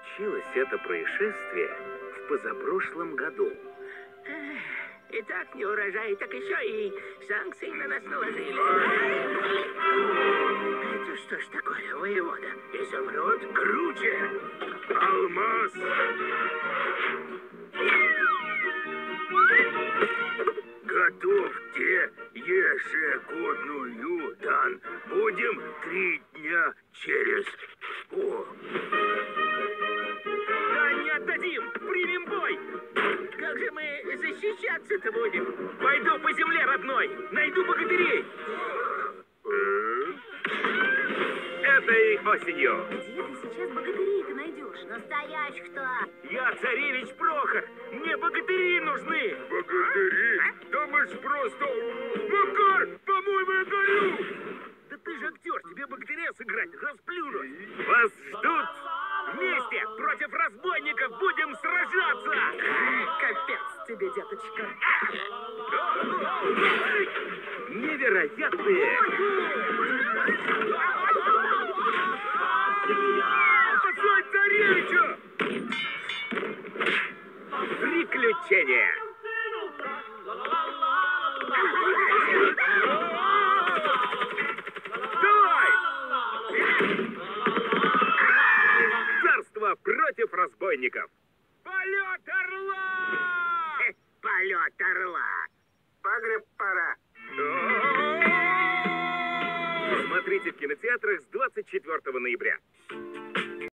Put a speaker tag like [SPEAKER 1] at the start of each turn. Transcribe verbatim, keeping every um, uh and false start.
[SPEAKER 1] случилось это происшествие в позапрошлом году.
[SPEAKER 2] И так не урожай, так еще и санкции на нас наложили. Это что ж такое, воевода? Изумруд?
[SPEAKER 3] Круче! Алмаз! Готовьте ежегодную дан. Будем три дня через... О!
[SPEAKER 1] Да не отдадим! Примем бой!
[SPEAKER 2] Как же мы защищаться-то будем?
[SPEAKER 1] Пойду по земле родной! Найду богатырей! Этой осенью!
[SPEAKER 4] Где ты сейчас богатырей-то найдешь? Настоящих-то!
[SPEAKER 1] Я царевич Прохор! Мне богатыри нужны!
[SPEAKER 3] Богатыри? Да мы ж просто... Макар, по-моему, я горю!
[SPEAKER 1] Да ты же актер, тебе богатыря сыграть, расплюнуть! Вас ждут! Вместе против разбойников будем сражаться!
[SPEAKER 4] Капец тебе, деточка!
[SPEAKER 1] Невероятные!
[SPEAKER 3] Спасай царевича!
[SPEAKER 1] Приключения! Давай! Царство против разбойников!
[SPEAKER 3] Полет орла!
[SPEAKER 2] Хе, полет орла! Погреб пора.
[SPEAKER 1] Смотрите в кинотеатрах с двадцать четвёртого ноября.